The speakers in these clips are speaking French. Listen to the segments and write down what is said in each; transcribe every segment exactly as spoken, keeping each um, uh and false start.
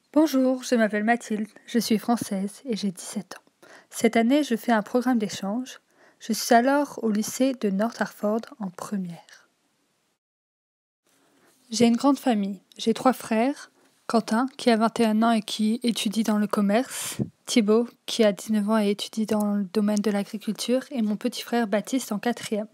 Bonjour, je m'appelle Mathilde, je suis française et j'ai dix-sept ans. Cette année, je fais un programme d'échange. Je suis alors au lycée de North Hartford en première. J'ai une grande famille. J'ai trois frères. Quentin, qui a vingt et un ans et qui étudie dans le commerce. Thibaut, qui a dix-neuf ans et étudie dans le domaine de l'agriculture. Et mon petit frère Baptiste en quatrième.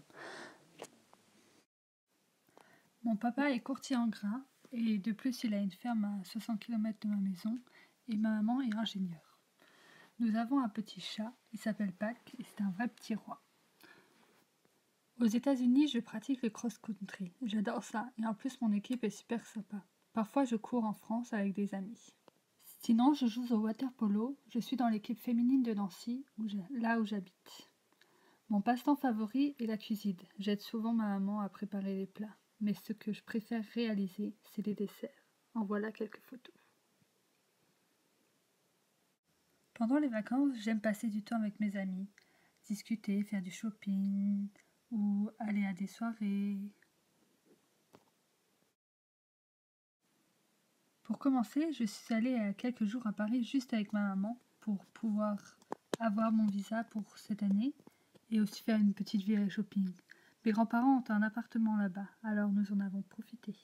Mon papa est courtier en grains et de plus il a une ferme à soixante kilomètres de ma maison et ma maman est ingénieure. Nous avons un petit chat, il s'appelle Pac et c'est un vrai petit roi. Aux États-Unis, je pratique le cross-country. J'adore ça et en plus mon équipe est super sympa. Parfois je cours en France avec des amis. Sinon, je joue au water polo. Je suis dans l'équipe féminine de Nancy, où je- là où j'habite. Mon passe-temps favori est la cuisine. J'aide souvent ma maman à préparer les plats. Mais ce que je préfère réaliser, c'est les desserts. En voilà quelques photos. Pendant les vacances, j'aime passer du temps avec mes amis, discuter, faire du shopping ou aller à des soirées. Pour commencer, je suis allée à quelques jours à Paris juste avec ma maman pour pouvoir avoir mon visa pour cette année et aussi faire une petite virée shopping. Mes grands-parents ont un appartement là-bas, alors nous en avons profité.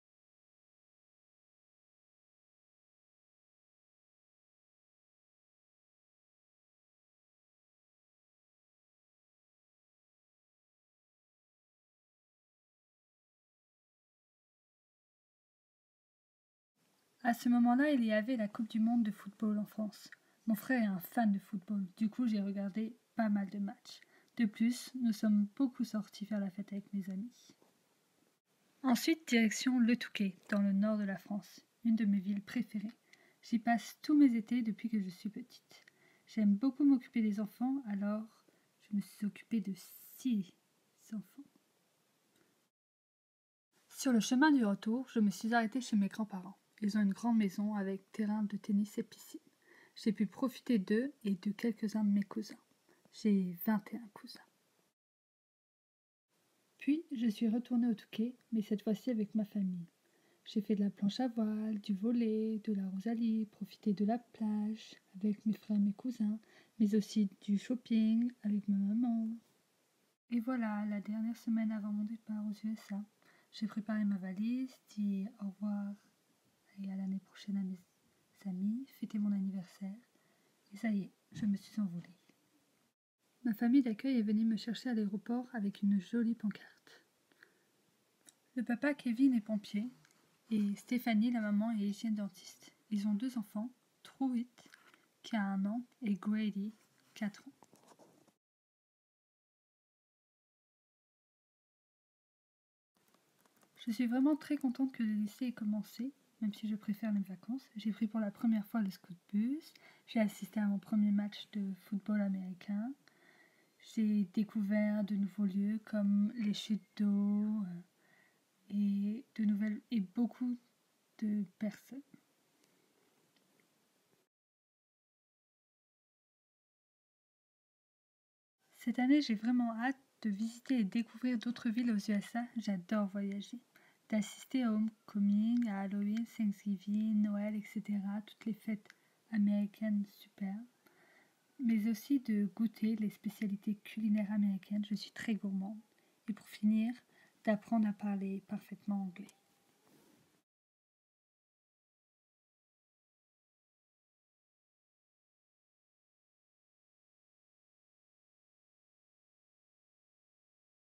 À ce moment-là, il y avait la Coupe du monde de football en France. Mon frère est un fan de football, du coup j'ai regardé pas mal de matchs. De plus, nous sommes beaucoup sortis faire la fête avec mes amis. Ensuite, direction Le Touquet, dans le nord de la France, une de mes villes préférées. J'y passe tous mes étés depuis que je suis petite. J'aime beaucoup m'occuper des enfants, alors je me suis occupée de six enfants. Sur le chemin du retour, je me suis arrêtée chez mes grands-parents. Ils ont une grande maison avec terrain de tennis et piscine. J'ai pu profiter d'eux et de quelques-uns de mes cousins. J'ai vingt et un cousins. Puis, je suis retournée au Touquet, mais cette fois-ci avec ma famille. J'ai fait de la planche à voile, du volley, de la rosalie, profité de la plage avec mes frères et mes cousins, mais aussi du shopping avec ma maman. Et voilà, la dernière semaine avant mon départ aux U S A, j'ai préparé ma valise, dit au revoir et à l'année prochaine à mes amis, fêté mon anniversaire, et ça y est, je me suis envolée. Ma famille d'accueil est venue me chercher à l'aéroport avec une jolie pancarte. Le papa Kevin est pompier et Stéphanie, la maman, est hygiène dentiste. Ils ont deux enfants, Truit, qui a un an, et Grady, quatre ans. Je suis vraiment très contente que le lycée ait commencé, même si je préfère les vacances. J'ai pris pour la première fois le scout bus, j'ai assisté à mon premier match de football américain, j'ai découvert de nouveaux lieux comme les chutes d'eau et de nouvelles et beaucoup de personnes. Cette année, j'ai vraiment hâte de visiter et découvrir d'autres villes aux U S A. J'adore voyager. D'assister à Homecoming, à Halloween, Thanksgiving, Noël, et cetera. Toutes les fêtes américaines super. Mais aussi de goûter les spécialités culinaires américaines. Je suis très gourmande. Et pour finir, d'apprendre à parler parfaitement anglais.